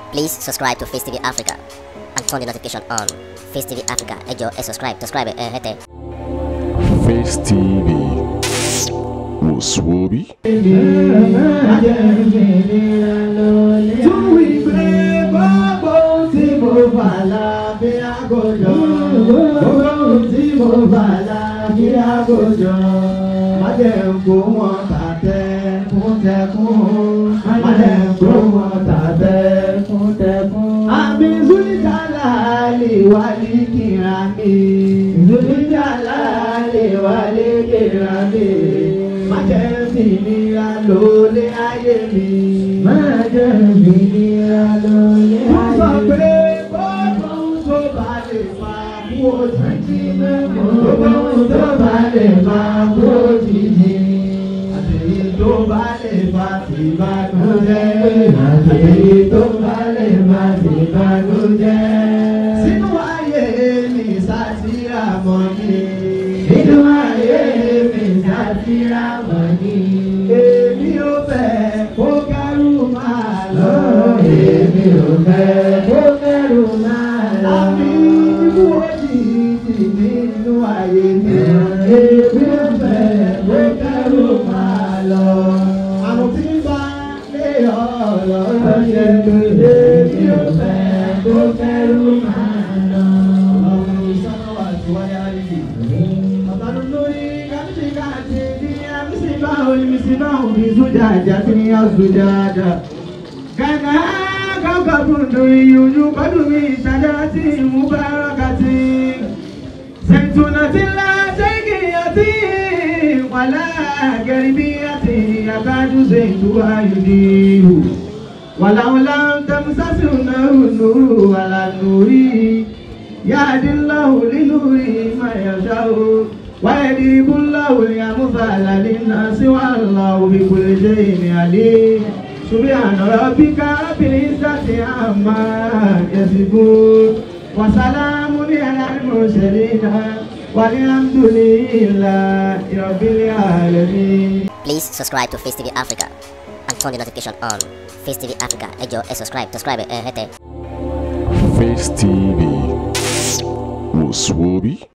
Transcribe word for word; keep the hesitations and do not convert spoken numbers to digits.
Please subscribe to Face T V Africa and turn the notification on. Face T V Africa, ẹ jọ̀ọ́ ẹ subscribe, subscribe ẹ hẹ́tẹ̀. Face T V Muswobi. Ami Zulijalali wali kirami, Zulijalali wali kirami. Májẹ̀mí nira lólé ayé mi, májẹ̀mí nira lólé ayé mi. Wọ́n sọ pé gbogbo ohun tó bá lè máa mú òjijì mẹ́mọ́, gbogbo ohun tó bá lè máa mú òjijì. Àtẹ̀yìn tó bá lè fa tìbànújẹ́, àtẹ̀yìn tó bá lè fa tìbànújẹ́. Sínú ayé mi sátìrà mọ́ mi, sínú ayé mi sátìrà mọ́ mi. Èmi ò fẹ́ kó kẹ́rù máa lọ, èmi ò fẹ́ kó kẹ́rù máa lọ. Àmì ikú òjijì nínú ayé mi, èmi ò fẹ́ kó kẹ́rù máa lọ. Àrùn tí ń bá lé ọ̀rọ̀ ṣe lóde, èmi ò fẹ́ kó kẹ́rù máa lọ. Ọlọ́run ìṣáná wà tí wáyé rí. Ọ̀tàlù lórí kábíyèsí káàtì ní àbísí báwo ni mísí báwo ni sójà àjà tí ní àsójà àjà. Gàgà kọ́kọ́ bùndùn ìyójú kọ́dùn mi ìṣàjà tí ìmú bá rákàtì. Sẹ̀tùnà tí ńlá ṣẹ́gi àti wàlá gẹ̀rìbí àti àkájú ṣe ìtura ìdíhù. Wàláwùlá ń tẹ́mùsásí náà nùrù àlànùrí. Yáàdínláwù lílùrí máyàṣáwù. Wáyẹ̀dìbúláwù ní àmúfàlà nínú síwáláwù bí kò lè ṣe ìrìn àlè. Subhana rabbika rabbil izzati amma yasifun. Wa salamun alal mursalin. Walhamdulillahi rabbil alamin. Please subscribe to Face T V Africa and turn the notification on. Face T V Africa, ẹ jọ̀ọ́ ẹ subscribe, subscribe ẹ hẹ́tẹ̀. Face T V Muswobi.